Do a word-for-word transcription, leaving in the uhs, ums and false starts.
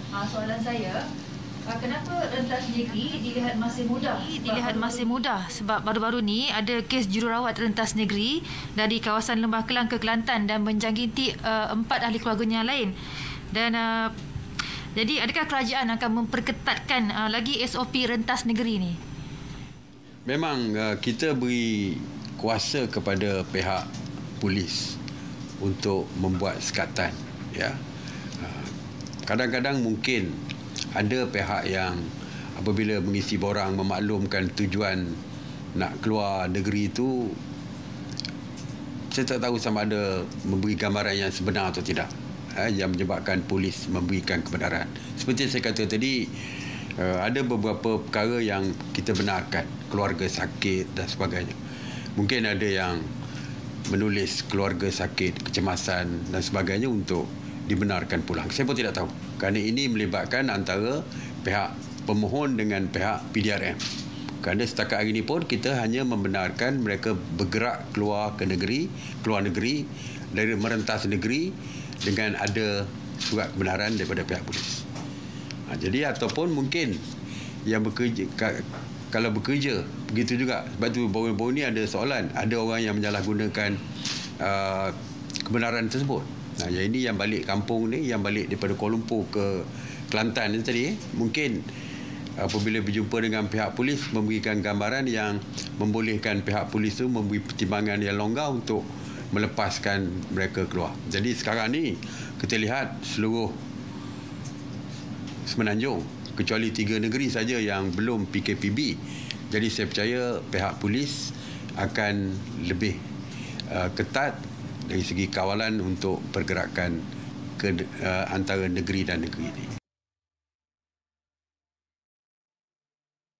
Uh, soalan saya, uh, kenapa rentas negeri dilihat masih mudah? Dilihat masih mudah sebab baru-baru ni ada kes jururawat rentas negeri dari kawasan Lembah Kelang ke Kelantan dan menjangkiti uh, empat ahli keluarganya lain. Dan uh, jadi adakah kerajaan akan memperketatkan uh, lagi S O P rentas negeri ni? Memang uh, kita beri kuasa kepada pihak polis untuk membuat sekatan, ya. Uh, kadang-kadang mungkin ada pihak yang apabila mengisi borang memaklumkan tujuan nak keluar negeri itu, saya tak tahu sama ada memberi gambaran yang sebenar atau tidak, eh, yang menyebabkan polis memberikan kebenaran. Seperti saya kata tadi, uh, ada beberapa perkara yang kita benarkan, keluarga sakit dan sebagainya. Mungkin ada yang menulis keluarga sakit, kecemasan dan sebagainya untuk dibenarkan pulang. Saya pun tidak tahu. Kerana ini melibatkan antara pihak pemohon dengan pihak P D R M. Kerana setakat hari ini pun kita hanya membenarkan mereka bergerak keluar ke negeri, keluar negeri, dari merentas negeri dengan ada surat kebenaran daripada pihak polis. Ha, jadi ataupun mungkin yang bekerja, kalau bekerja, begitu juga. Sebab tu baru-baru ni ada soalan, ada orang yang menyalahgunakan uh, kebenaran tersebut. Nah, yang ini yang balik kampung ni, yang balik daripada Kuala Lumpur ke Kelantan ni tadi, eh, mungkin apabila berjumpa dengan pihak polis memberikan gambaran yang membolehkan pihak polis tu memberi pertimbangan yang longgar untuk melepaskan mereka keluar. Jadi sekarang ni kita lihat seluruh Semenanjung kecuali tiga negeri saja yang belum P K P B. Jadi saya percaya pihak polis akan lebih uh, ketat dari segi kawalan untuk pergerakan ke uh, antara negeri dan negeri ini.